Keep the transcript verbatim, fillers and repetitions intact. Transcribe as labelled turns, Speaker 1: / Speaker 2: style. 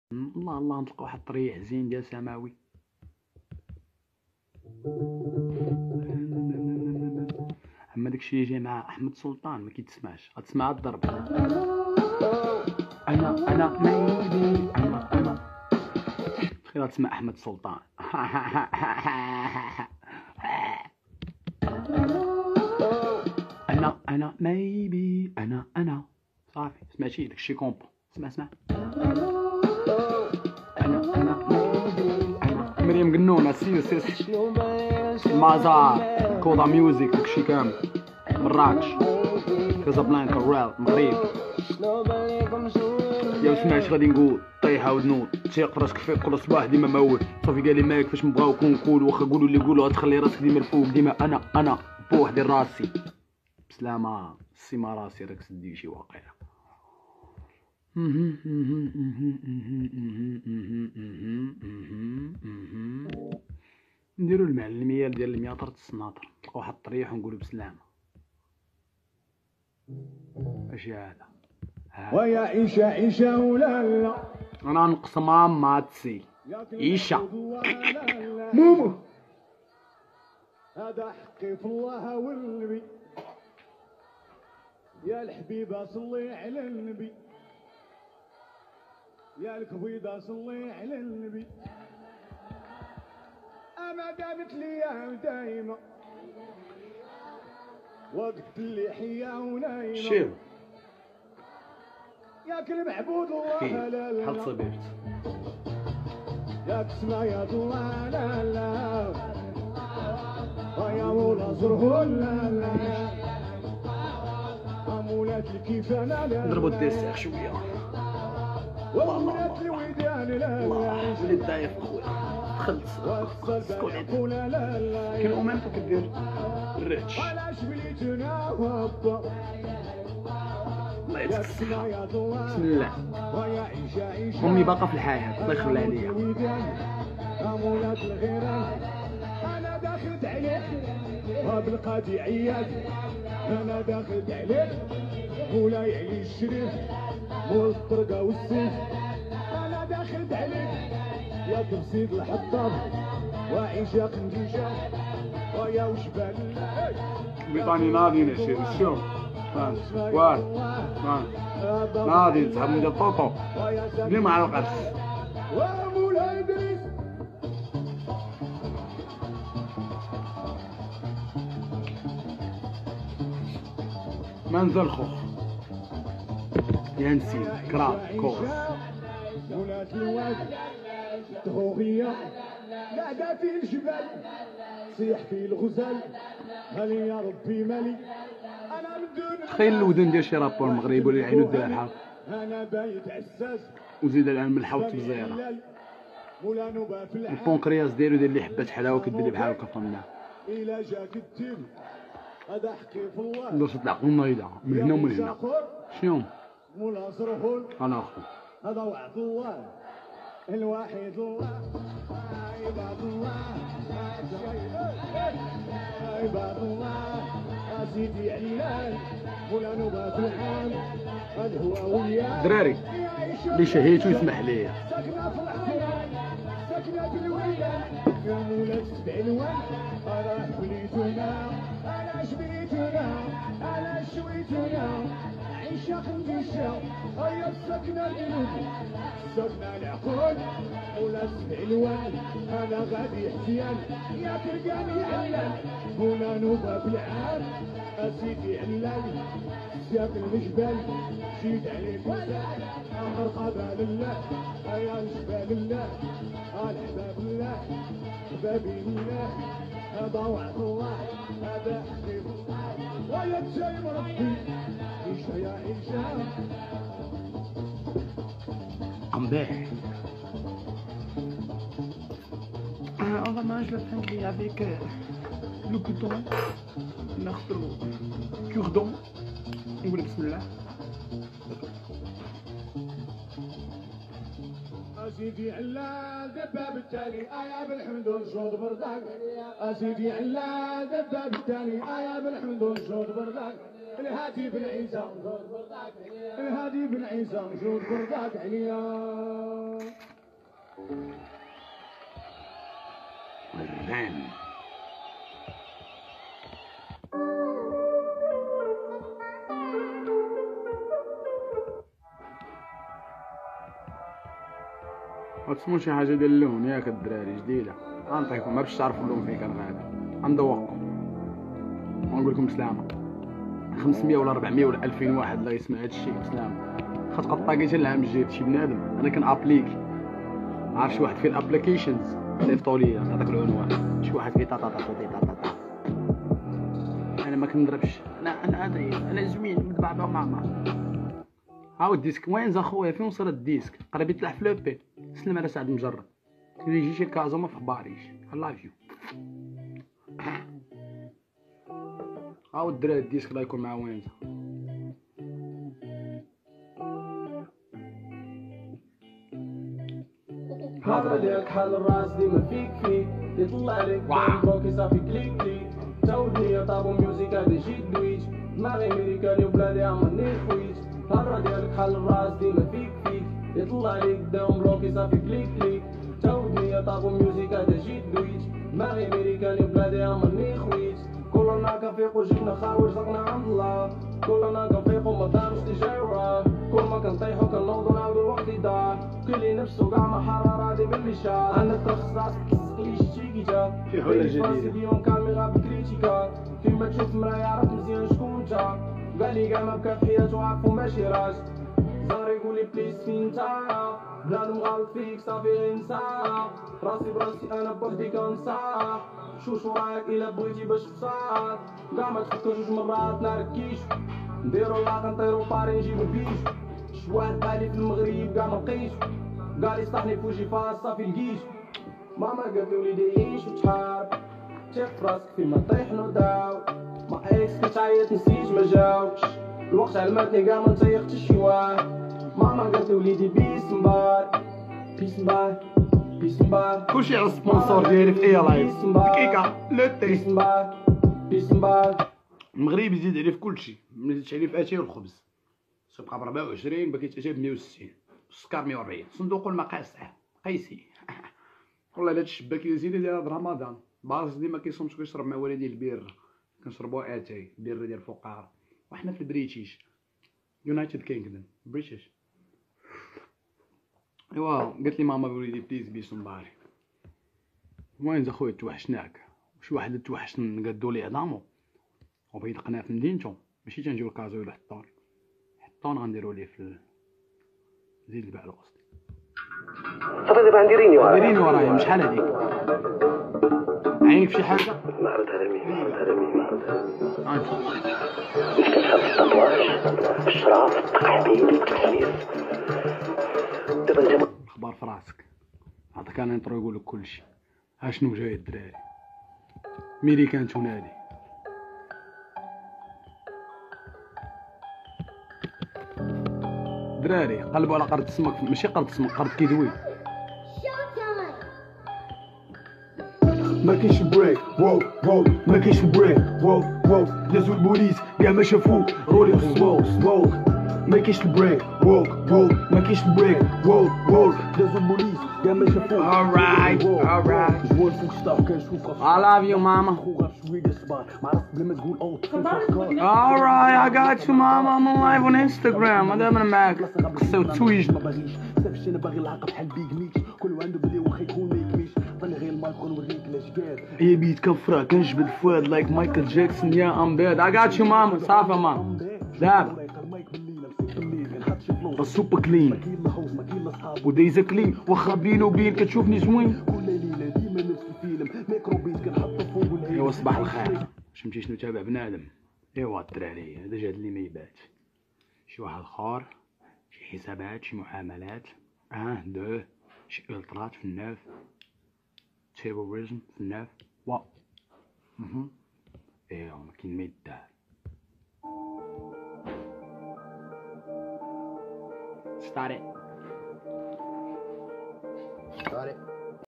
Speaker 1: الله الله نطلقوا واحد الطريح زين ديال سماوي. اما داكشي اللي جاي مع احمد سلطان ما كيتسمعش، غتسمع الضرب. انا انا ميلي انا انا خير غتسمع احمد سلطان. انا انا ميبي انا انا صافي سمعتي داكشي كومبو. اسمع اسمع انا انا ميبي انا مريم قنونه سير سير مازار كودا ميوزيك داكشي كامل مراكش كازابلانكا ريال المغرب. يا سمعت غادي نقول طيحه ونوض تيق راسك فيق كل صباح ديما مول صافي قال لي مالك فاش نبغاوك نقول واخا قولوا اللي قولوا غتخلي راسك ديما الفوق ديما انا انا بوحدي راسي بسلامه سيما راسي راك سدي شي واقيلا. نديرو المعلميه ديال المياطر السناطر نطلقو واحد الطريح ونقولو بسلامه. اش هذا
Speaker 2: ويا عيشة عيشة ولا لا
Speaker 1: انا نقسمها ماتسي عيشة
Speaker 2: مومو هذا حقي في الله والنبي يا الحبيبة صلي على النبي يا الكبيضة صلي على النبي اما دامت لي دايما وقت اللحية ونايمة
Speaker 1: شيل
Speaker 2: ياك المعبود الله لا لا
Speaker 1: حط صبيرت
Speaker 2: ياك اسمع يا الله لا لا ويا مولا زرهو لا لا امولات الكيفانة لا
Speaker 1: نضربو الديسير شوية. الله الله الله الله وليد ضعيف خويا دخلت سكوليت كاين اومنتو كدير الريتش الله يعطيك الصحة. بسم الله امي باقا في الحياة الله يخليها عليا.
Speaker 2: امولات الغيران انا داخلت عليك وبالقاضي عياد انا داخلت عليك مولاي علي الشريف مول الطرقه والسيف انا داخلت عليك يا تبسيط الحطاب وعشاق نجيشة ويا وجبال
Speaker 1: بيطاني نادي نشير شو واه نادي تسحب من الطوطو ديما على القرص
Speaker 2: ومولاي ادريس
Speaker 1: منزل خوخ ينسي كراب كوخ
Speaker 2: ولات الواد تهوغية قاعدة في الجبال صيح في الغزال مالي يا ربي مالي انا من دون
Speaker 1: تخيل الودن ديال شي رابور مغربي ولا يعينو ديال الحال
Speaker 2: انا بايت عساس
Speaker 1: وزيد الان من الحوت الزيره
Speaker 2: مولا نوبه في العام
Speaker 1: البونكرياس ديالو دير لي حبات حلاوه كدير بحال هكا فهمنا
Speaker 2: الى جاك التيم هذا حكي في الله
Speaker 1: باش تطلع نايضه من هنا ومن هنا شنو
Speaker 2: مولا زرهول
Speaker 1: انا اخو
Speaker 2: هذا وعد الله الوحيد الله عباد الله عباد الله سيدي علال مولا نوبه في العام هذا هو وياه
Speaker 1: دراري اللي شهيتو يسمح ليا
Speaker 2: ساكنه في العطيان ساكنه في الويلان يا مولا سبع الوان انا حبيتنا انا شبيتنا انا شويتنا عيشه خنديشه هيا السكنه القلوب سكنه العقول مولا سبع الوان انا غادي احتيان يا تلقاني علان مولا نوبه في العام اسيدي علان سياق الجبال زيد عليك وزاد مرحبا لله يا الجبال الله الحباب الله حبابي الله هذا وعد الله هذا حبيب الله ويا تجايب ربي عيشة يا عيشة
Speaker 1: قنباح on va manger le friendly avec le coudon ناخذ الكردون نقول بسم الله.
Speaker 2: اسيدي علال دباب التالي ايا بالحمد والجود برداك اسيدي علال دباب التالي ايا بالحمد والجود برداك الهادي بن عيسى الهادي بن عيسى جود برداك عليا.
Speaker 1: غتسمو شي حاجه ديال اللون ياك الدراري جديده، غنعطيكم ما باش تعرفوا اللون فين كان غادي، غندوقكم ونقول لكم سلامه. خمسمية ولا أربعمية ولا ألفين واحد اللي يسمع هادشي بسلامه. خاطر طاقيت العام الجاي شي بنادم انا كنابليك، عارف شي واحد في الابليكيشنز صيفطوا لي هذاك العنوان، شي واحد كيطاطا طاطا طاطا، انا ما كنضربش، انا انا ادري انا زوين مدبعبع ماما. هاو الديسك وين اخويا؟ فين وصل الديسك؟ قريب يطلع في لوبي. سلم على سعد مجرد يجي شي كازا ما في اخباريش. الله يفيو. هاو الدراري الديسك الله يكون مع وينزا.
Speaker 3: هذا ديالك حال الراس ديما فيك فيك يطلع لك بروكي صافي كليك كليك تاودني طابو ميوزيك هذا جيت دويج دماغي امريكاني وبلادي عمرني خويج. هذا ديالك حال الراس ديما فيك فيك يطلع لك داون بروكي صافي كليك كليك تاودني طابو ميوزيك هذا جيت دويج دماغي امريكاني وبلادي عمرني خويج. كلنا كنفيقو جينا خاوي رزقنا عند الله، كلنا كنفيقو ما دامش اللي جاي وراه، كل ما كنطيحو كنوضو نعاودو الوقت يضاع، كل نفسو كاع ما حرر هادي باللي شاف. انا ترخص راسك تسقلي شي كيتا
Speaker 1: في حلة جديدة
Speaker 3: اليوم كاميرا بكريتيكا، كيما تشوف مرايا عرف مزيان شكون نتا، قالي كاع ما بكا في حياتو عارفو ماشي راج، زهر يقولي بليز فين نتايا بلاد مغالط فيك صافي غير نساها، راسي براسي انا بوحدي كنصاح، شوش وراك الا بغيتي باش تصاد، كاع ما تفكر جوج مرات ناركيش، نديرو لاك نطيرو باري نجيبو بيش، شواحد بالي في المغرب كاع ملقيتو، قالي صحني فوجي فاس صافي لقيت، ماما قالت لي وليدي عيش وتحارب، تيق فراسك فين ما طيح نوداو، ما اكس كتعيط نسيت ما جاوبش، الوقت علماتني كاع ما نتيقتش شي واحد، ماما قالت لي وليدي بيس مبار بيس مبار بيس مبار،
Speaker 1: كلشي على السبونسور ديالي في اي لايف دقيقه لو تي.
Speaker 3: بيس مبار بيس مبار.
Speaker 1: المغرب يزيد عليه في كلشي، ما يزيدش عليه في اتاي والخبز، تبقى ب أربعة وعشرين باقي اتاي ب مية وستين، السكر مية وأربعين، صندوق المقاصع قيسي. والله الا هاد الشباك يزيد ديال هاد رمضان باز ديما كيصومش كيشرب مع والديه البيره، كنشربوا اتاي بيره ديال الفقراء، وحنا في البريتيش يونايتد كينغدم بريتيش. ايوا قالت لي ماما بوليدي بليز بيس مباري. وين اخويا توحشناك، شي واحد توحش نقادو ليه عظامو وبغيت قناه في مدينتو، ماشي تنجيو لكازو ولا حطون حطون غنديرو ليه في زيد الباع القسطي.
Speaker 4: صافي دابا عندي ريني ورايا
Speaker 1: ديريني ورايا من شحال هاديك؟ عينيك في شي حاجه؟
Speaker 4: ما عرفت على مين ما عرفت على مين ما عرفت على مين
Speaker 1: غنشوف.
Speaker 4: مش كتحب التطواج الشراف التقحبيل التحميس دابا انت
Speaker 1: اخبار في راسك، عطاك انا نطرو يقولك كلشي. ها شنو جاي الدراري ميري كانت تنادي. دراري قلبوا على قرد السمك، ماشي قرد السمك، قرد كيدوي. ما كاينش بريك واو واو، ما كاينش بريك واو واو، دازو البوليس كاع ما شافوه رولي سلو سلو، ما كاينش بريك واو واو، ما كاينش بريك واو واو، دازو البوليس كاع ما شافوه. alright alright جوار فوق ستاف كنشوف I love you mama. alright I got you mama. I'm live on Instagram. هذا من معاك قصة وتويج.
Speaker 3: صافي انا باغي العاقه بحال بيك ميكس، كل عنده بلي واخا يكون ما يكميش، ضل غير المايك ونوريك لاش قال.
Speaker 1: هي بيت كفرة كنجبد فؤاد لايك مايكل جاكسون يا ام بيد. I got you mama. صافي مان دابا السوبر كلين ودايزا كلين، واخا بينو وبين كتشوفني زوين. ايوا صباح الخير، فهمتي شنو تابع بنادم. ايوا الدراري هذا جاد اللي ما يبات، شي واحد اخر شي حسابات شي معاملات اه دو شي الترات في الناف تيروريزم في الناف وا اها ايوا ما كاين ما يدار. Start it. Start it.